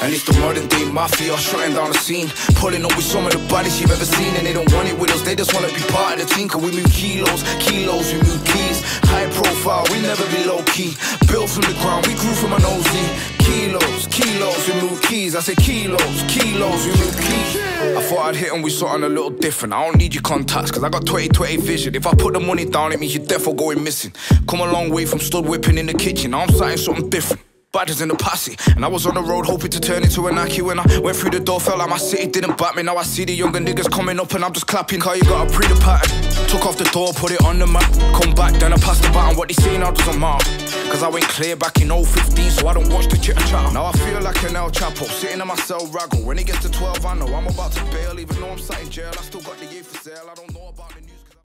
And it's the modern day mafia shutting down the scene, pulling up with some of the baddest you've ever seen. And they don't want it with us, they just wanna be part of the team. Cause we move kilos, we move keys. High profile, we never be low key. Built from the ground, we grew from an OZ. Kilos, we move keys. I said kilos, we move keys. I thought I'd hit them with something a little different. I don't need your contacts, cause I got 20/20 vision. If I put the money down, it means you're defo going missing. Come a long way from stud whipping in the kitchen. Now I'm starting something different. Badgers in the posse, and I was on the road hoping to turn into an Aki. When I went through the door, felt like my city didn't bat me. Now I see the younger niggas coming up and I'm just clapping. Cause you gotta pre the pattern. Took off the door, put it on the map. Come back, then I passed the baton. What they say now doesn't matter, cause I went clear back in 015, so I don't watch the chitter chatter. Now I feel like an El Chapo, sitting in my cell raggle. When it gets to 12, I know I'm about to bail. Even though I'm sat in jail, I still got the year for sale. I don't know.